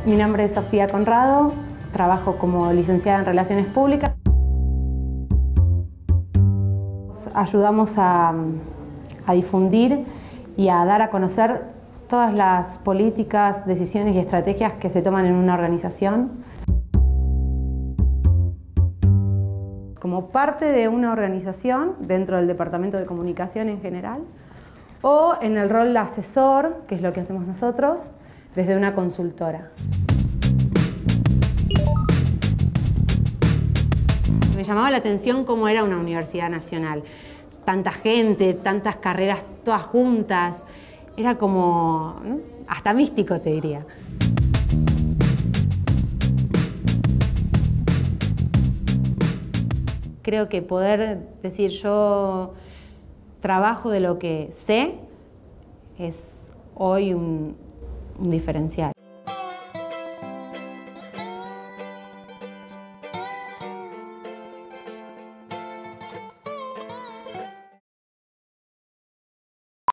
Mi nombre es Sofía Conrado, trabajo como licenciada en Relaciones Públicas. Ayudamos a difundir y a dar a conocer todas las políticas, decisiones y estrategias que se toman en una organización. Como parte de una organización, dentro del Departamento de Comunicación en general, o en el rol de asesor, que es lo que hacemos nosotros, desde una consultora. Me llamaba la atención cómo era una universidad nacional. Tanta gente, tantas carreras todas juntas. Era como, ¿no?, hasta místico, te diría. Creo que poder decir yo trabajo de lo que sé es hoy un diferencial.